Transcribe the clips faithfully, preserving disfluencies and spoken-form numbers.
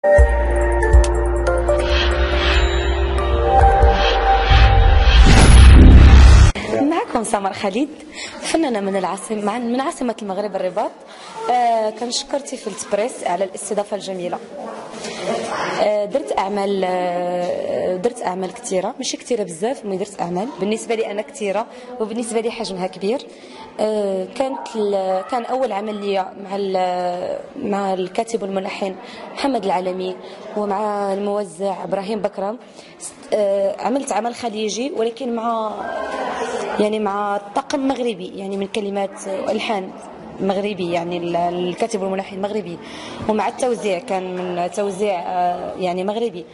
معكم سمر خالد، فنانة من العاصمة من عاصمة المغرب الرباط. آه كنشكرتي في التبريس على الاستضافة الجميلة. آه درت اعمال آه درت اعمال كثيره، ماشي كثيره بزاف، مي درت اعمال بالنسبه لي انا كثيره وبالنسبه لي حجمها كبير. آه كانت كان اول عمل لي مع مع الكاتب والملحن محمد العالمي ومع الموزع ابراهيم بكرم. آه عملت عمل خليجي ولكن مع يعني مع طاقم مغربي، يعني من كلمات والحان مغربي، يعني الكاتب والملحن مغربي، ومع التوزيع كان من توزيع يعني مغربي.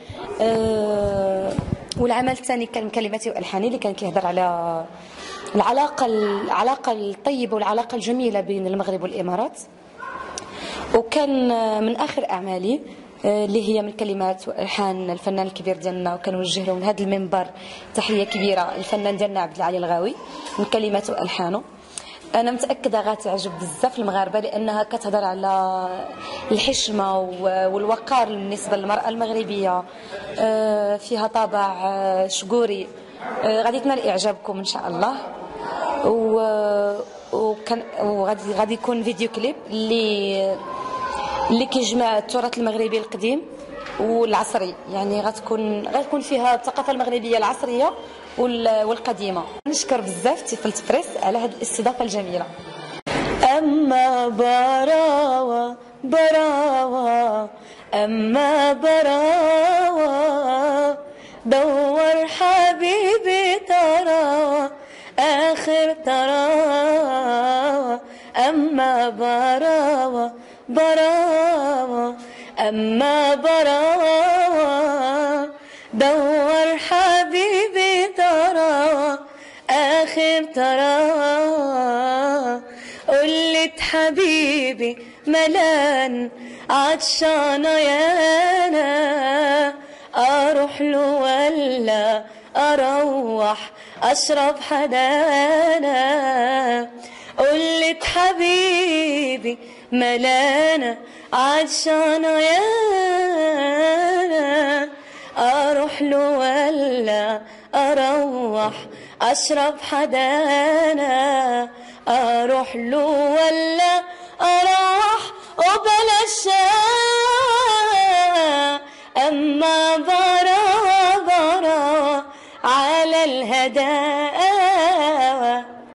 والعمل الثاني كان من كلماتي والحاني اللي كان كيهضر على العلاقه العلاقه الطيبه والعلاقه الجميله بين المغرب والامارات. وكان من اخر اعمالي اللي هي من كلمات والحان الفنان الكبير ديالنا، وكنوجه له من هذا المنبر تحيه كبيره الفنان ديالنا عبد العالي الغاوي، من كلمات والحانه. انا متاكده غتعجب بزاف المغاربه لانها كتهضر على الحشمه والوقار بالنسبه للمراه المغربيه، فيها طابع شقوري. غادي تنال اعجابكم ان شاء الله. وكان وغادي غادي يكون فيديو كليب اللي اللي كيجمع التراث المغربي القديم والعصري، يعني غتكون غتكون فيها الثقافه المغربيه العصريه والقديمه. نشكر بزاف تيفلت بريس على هذه الاستضافه الجميله. اما براوه براوه اما براوه دور حبيبي تراوه اخر تراوه اما براوه براوه اما براوه دور حبيبي تراوه اخر تراوه. قلت حبيبي ملان عطشانه يانا اروح له ولا اروح اشرب حدانا. قلت حبيبي ملانة عطشانة يانا اروح له ولا اروح اشرب حدانا. اروح له ولا اروح وبلاش اما برا برا على الهدانا.